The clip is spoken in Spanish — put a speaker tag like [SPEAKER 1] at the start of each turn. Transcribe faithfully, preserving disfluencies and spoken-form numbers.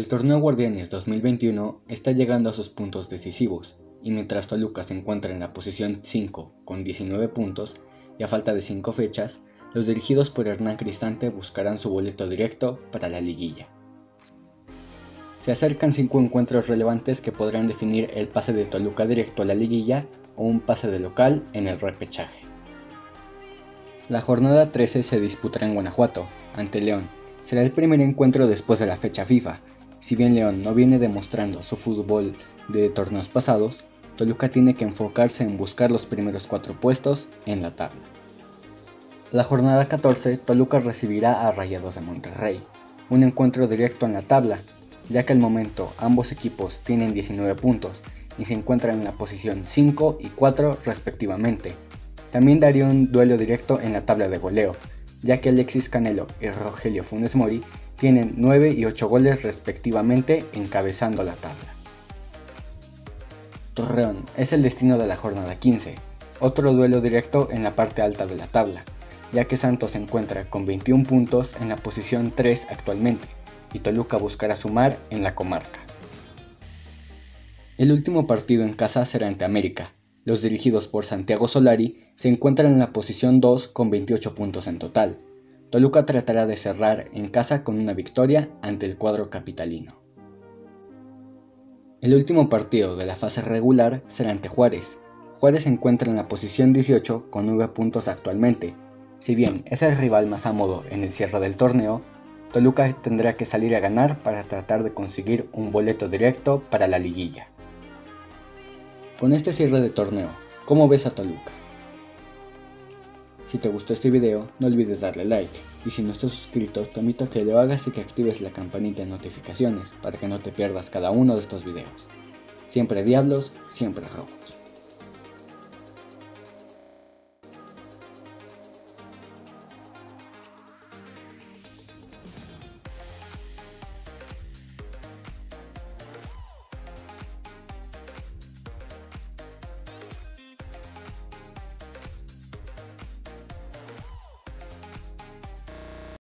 [SPEAKER 1] El torneo Guardianes dos mil veintiuno está llegando a sus puntos decisivos, y mientras Toluca se encuentra en la posición cinco con diecinueve puntos, y a falta de cinco fechas, los dirigidos por Hernán Cristante buscarán su boleto directo para la liguilla. Se acercan cinco encuentros relevantes que podrán definir el pase de Toluca directo a la liguilla o un pase de local en el repechaje. La jornada trece se disputará en Guanajuato, ante León. Será el primer encuentro después de la fecha FIFA. Si bien León no viene demostrando su fútbol de torneos pasados, Toluca tiene que enfocarse en buscar los primeros cuatro puestos en la tabla. La jornada catorce, Toluca recibirá a Rayados de Monterrey, un encuentro directo en la tabla, ya que al momento ambos equipos tienen diecinueve puntos y se encuentran en la posición cinco y cuatro respectivamente. También daría un duelo directo en la tabla de goleo, ya que Alexis Canelo y Rogelio Funes Mori tienen nueve y ocho goles respectivamente encabezando la tabla. Torreón es el destino de la jornada quince, otro duelo directo en la parte alta de la tabla, ya que Santos se encuentra con veintiún puntos en la posición tres actualmente, y Toluca buscará sumar en la comarca. El último partido en casa será ante América. Los dirigidos por Santiago Solari se encuentran en la posición dos con veintiocho puntos en total. Toluca tratará de cerrar en casa con una victoria ante el cuadro capitalino. El último partido de la fase regular será ante Juárez. Juárez se encuentra en la posición dieciocho con nueve puntos actualmente. Si bien es el rival más a modo en el cierre del torneo, Toluca tendrá que salir a ganar para tratar de conseguir un boleto directo para la liguilla. Con este cierre de torneo, ¿cómo ves a Toluca? Si te gustó este video, no olvides darle like, y si no estás suscrito, te invito a que lo hagas y que actives la campanita de notificaciones para que no te pierdas cada uno de estos videos. Siempre diablos, siempre rojo.